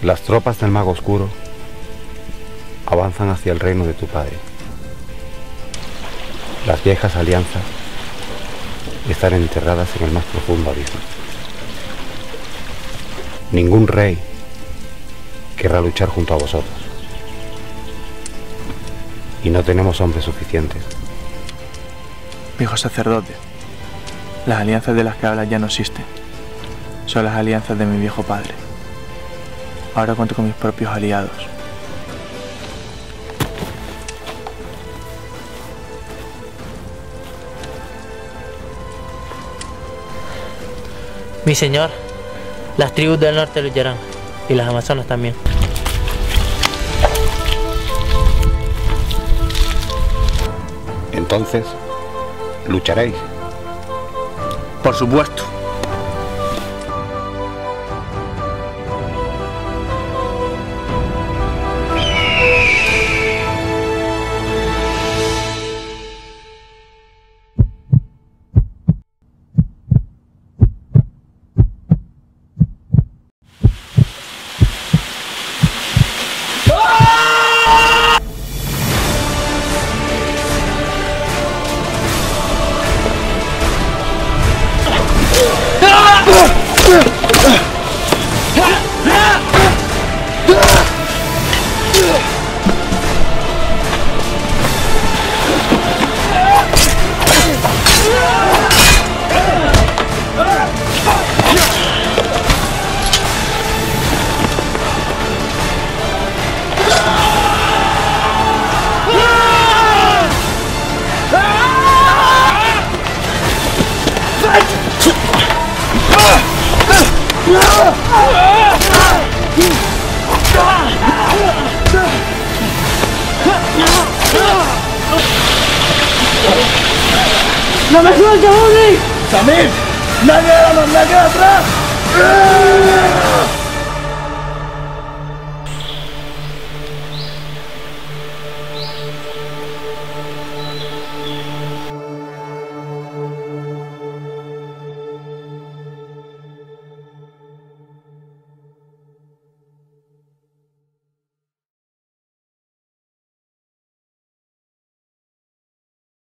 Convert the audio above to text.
Las tropas del Mago Oscuro avanzan hacia el reino de tu padre. Las viejas alianzas están enterradas en el más profundo abismo. Ningún rey querrá luchar junto a vosotros. Y no tenemos hombres suficientes. Viejo sacerdote, las alianzas de las que hablas ya no existen. Son las alianzas de mi viejo padre. Ahora cuento con mis propios aliados. Mi señor, las tribus del norte lucharán, y las amazonas también. Entonces, lucharéis. Por supuesto. ¡No me sueltes, Buddy! ¡Samir! ¡Nadie de la manda queda atrás!